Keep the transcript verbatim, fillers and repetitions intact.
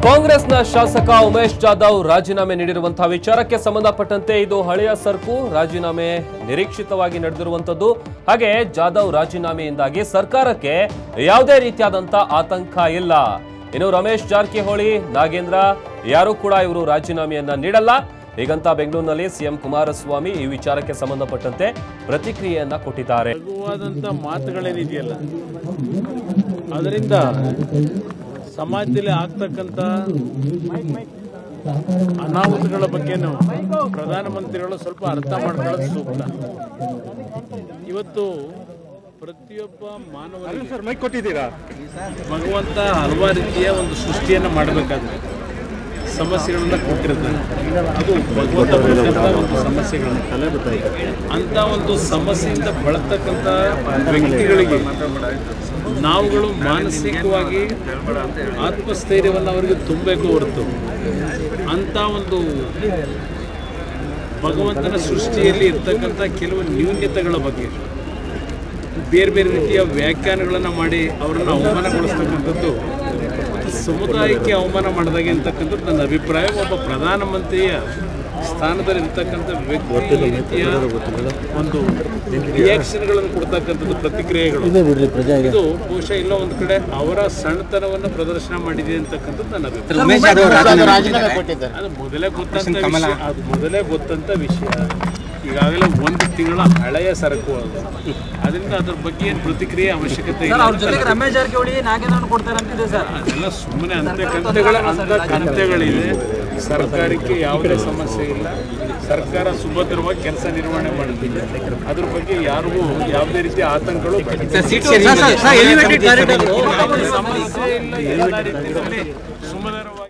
ಕಾಂಗ್ರೆಸ್ನ ಶಾಸಕ ಉಮೇಶ್ ಜಾಧವ್ ರಾಜೀನಾಮೆ ನೀಡಿರುವಂತಹ ವಿಚಾರಕ್ಕೆ ಸಂಬಂಧಪಟ್ಟಂತೆ ಇದು ಹಳೆಯ ಸರ್ಕು. ರಾಜೀನಾಮೆ ನಿರೀಕ್ಷಿತವಾಗಿ ನಡೆದಿರುವಂತದ್ದು. ಹಾಗೆ ಜಾಧವ್ ರಾಜೀನಾಮೆಯಿಂದಾಗಿ ಸರ್ಕಾರಕ್ಕೆ ಯಾವುದೇ ರೀತಿಯಾದಂತಹ ಆತಂಕ ಇಲ್ಲ. ಇನ್ನು ರಮೇಶ್ ಜಾರಕಿಹೊಳಿ, ನಾಗೇಂದ್ರ ಯಾರು ಕೂಡ ಇವರು ರಾಜೀನಾಮೆಯನ್ನ ನೀಡಲ್ಲ. ಹೀಗಂತ ಬೆಂಗಳೂರಿನಲ್ಲಿ ಸಿಎಂ ಕುಮಾರಸ್ವಾಮಿ ಈ ವಿಚಾರಕ್ಕೆ ಸಂಬಂಧಪಟ್ಟಂತೆ ಪ್ರತಿಕ್ರಿಯೆಯನ್ನ ಕೊಟ್ಟಿದ್ದಾರೆ. ಮಾತುಗಳೇನಿದೆಯಲ್ಲ ಅದರಿಂದ ಸಮಾಜದಲ್ಲಿ ಆಗ್ತಕ್ಕಂಥ ಅನಾಹುತಗಳ ಬಗ್ಗೆನೂ ಪ್ರಧಾನಮಂತ್ರಿಗಳು ಸ್ವಲ್ಪ ಅರ್ಥ ಮಾಡ್ಕೊಳ್ಳೋದು ಸೂಕ್ತ. ಇವತ್ತು ಪ್ರತಿಯೊಬ್ಬ ಮಾನವನಿಗೆ ಕೊಟ್ಟಿದ್ದೀರಾ ಭಗವಂತ ಹಲವಾರು ರೀತಿಯ ಒಂದು ಸೃಷ್ಟಿಯನ್ನು ಮಾಡಬೇಕಾದ್ರೆ ಸಮಸ್ಯೆಗಳನ್ನ ಕೊಟ್ಟಿರ್ತಾನೆ. ಅದು ಭಗವಂತ ಒಂದು ಸಮಸ್ಯೆಗಳನ್ನ ಅಂತ ಒಂದು ಸಮಸ್ಯೆಯಿಂದ ಬಳತಕ್ಕಂಥ ವ್ಯಕ್ತಿಗಳಿಗೆ ನಾವುಗಳು ಮಾನಸಿಕವಾಗಿ ಆತ್ಮಸ್ಥೈರ್ಯವನ್ನು ಅವರಿಗೆ ತುಂಬಬೇಕು ಹೊರತು ಅಂತ ಒಂದು ಭಗವಂತನ ಸೃಷ್ಟಿಯಲ್ಲಿ ಇರ್ತಕ್ಕಂಥ ಕೆಲವು ನ್ಯೂನ್ಯತೆಗಳ ಬಗ್ಗೆ ಬೇರೆ ಬೇರೆ ರೀತಿಯ ವ್ಯಾಖ್ಯಾನಗಳನ್ನು ಮಾಡಿ ಅವರನ್ನು ಅವಮಾನಗೊಳಿಸ್ತಕ್ಕಂಥದ್ದು ಸಮುದಾಯಕ್ಕೆ ಅವಮಾನ ಮಾಡಿದಾಗೆ ಅಂತಕ್ಕಂಥದ್ದು ನನ್ನ ಅಭಿಪ್ರಾಯ. ಒಬ್ಬ ಪ್ರಧಾನಮಂತ್ರಿಯ ಸ್ಥಾನದಲ್ಲಿ ಇರ್ತಕ್ಕಂಥ ವ್ಯಕ್ತಿ ರೀತಿಯ ಒಂದು ರಿಯಾಕ್ಷನ್ಗಳನ್ನು ಕೊಡ್ತಕ್ಕಂಥದ್ದು, ಪ್ರತಿಕ್ರಿಯೆಗಳು, ಇದು ಬಹುಶಃ ಇಲ್ಲ ಒಂದು ಕಡೆ ಅವರ ಸಣ್ಣತನವನ್ನು ಪ್ರದರ್ಶನ ಮಾಡಿದೆ ಅಂತಕ್ಕಂಥದ್ದು ನನ್ನ ಅಭಿಪ್ರಾಯ. ಅದು ಮೊದಲೇ ಗೊತ್ತಂತ ವಿಷಯ ಅದು ಮೊದಲೇ ಗೊತ್ತಂತ ವಿಷಯ ಈಗಾಗಲೇ ಒಂದು ತಿಂಗಳ ಹಳೆಯ ಸರಕು ಅದು. ಅದರಿಂದ ಅದ್ರ ಬಗ್ಗೆ ಏನು ಪ್ರತಿಕ್ರಿಯೆ ಅವಶ್ಯಕತೆ ಇಲ್ಲ. ಅದೆಲ್ಲ ಸುಮ್ಮನೆ ಅಂತೆ ಕಂತೆಗಳ ಅಂತ ಕಂತೆಗಳಿದೆ. ಸರ್ಕಾರಕ್ಕೆ ಯಾವುದೇ ಸಮಸ್ಯೆ ಇಲ್ಲ. ಸರ್ಕಾರ ಸುಭದ್ರವಾಗಿ ಕೆಲಸ ನಿರ್ವಹಣೆ ಮಾಡುತ್ತಿದೆ. ಅದ್ರ ಬಗ್ಗೆ ಯಾರಿಗೂ ಯಾವುದೇ ರೀತಿಯ ಆತಂಕಗಳು ಸಮಸ್ಯೆ ಇಲ್ಲ. ಎಲ್ಲ ರೀತಿಯಲ್ಲಿ ಸುಮಧುರವಾಗಿ